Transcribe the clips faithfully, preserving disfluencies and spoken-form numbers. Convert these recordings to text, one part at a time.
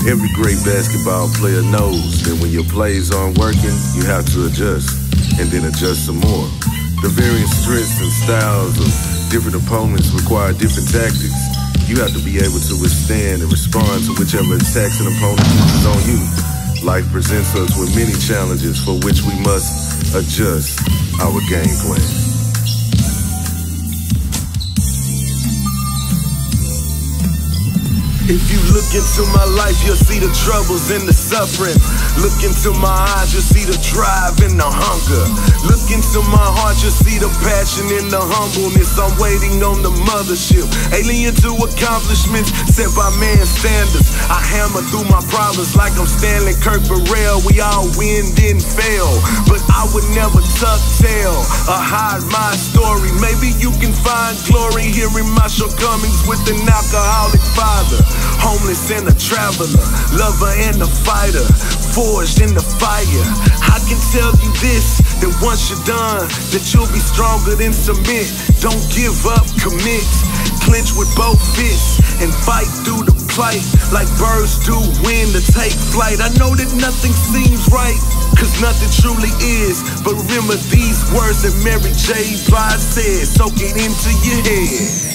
Every great basketball player knows that when your plays aren't working, you have to adjust, and then adjust some more. The varying strengths and styles of different opponents require different tactics. You have to be able to withstand and respond to whichever attacks an opponent uses on you. Life presents us with many challenges for which we must adjust our game plan. If you look into my life, you'll see the troubles and the suffering. Look into my eyes, you'll see the drive and the hunger. Look into my heart, you'll see the passion and the humbleness. I'm waiting on the mothership, alien to accomplishments set by man's standards. I hammer through my problems like I'm Stanley Kirk Burrell. We all win, didn't fail, but I would never tuck tail or hide my story. Maybe you can find glory hearing my shortcomings with an alcoholic father, homeless and a traveler, lover and a fighter, forged in the fire. I can tell you this, that once you're done, that you'll be stronger than cement. Don't give up, commit, clinch with both fists and fight through the plight like birds do when to take flight. I know that nothing seems right, cause nothing truly is, but remember these words that Mary J. Blige said, soak it into your head.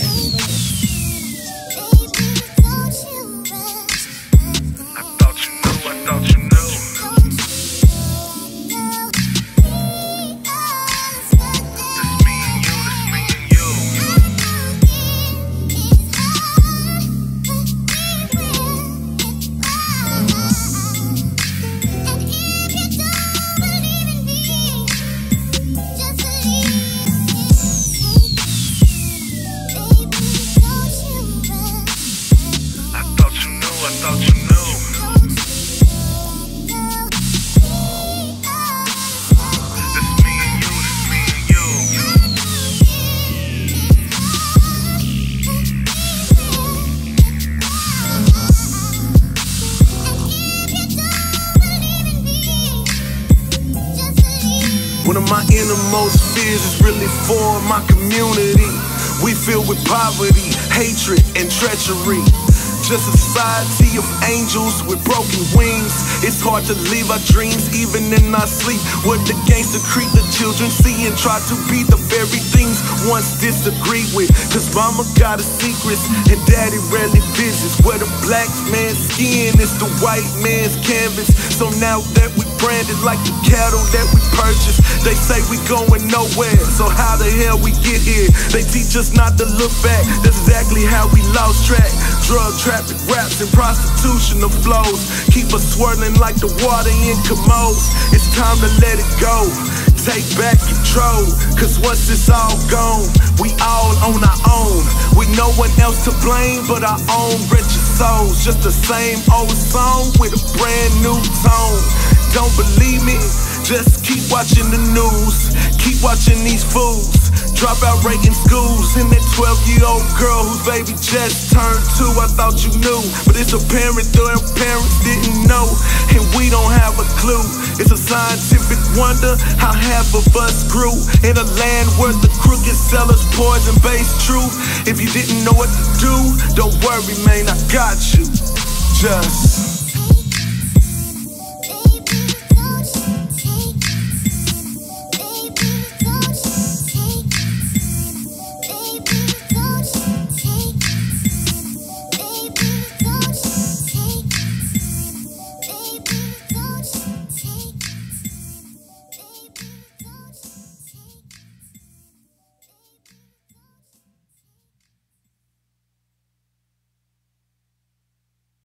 One of my innermost fears is really for my community. We filled with poverty, hatred, and treachery. Just a society of angels with broken wings. It's hard to live our dreams even in our sleep. What the gangster creep the children see and try to be the very things once disagreed with. Cause mama got her secrets and daddy rarely visits. Where the black man's skin is the white man's canvas. So now that we branded like the cattle that we purchased, they say we going nowhere. So how the hell we get here? They teach us not to look back. That's exactly how we lost track. Drug traffic, raps, and prostitution of flows keep us swirling like the water in commodes. It's time to let it go, take back control. Cause once it's all gone, we all on our own, with no one else to blame but our own wretched souls. Just the same old song with a brand new tone. Don't believe me? Just keep watching the news, keep watching these fools drop out rating schools. And that twelve year old girl whose baby just turned two, I thought you knew, but it's apparent their parents didn't know, and we don't have a clue. It's a scientific wonder how half of us grew in a land where the crooked sellers poison-based truth. If you didn't know what to do, don't worry, man, I got you. Just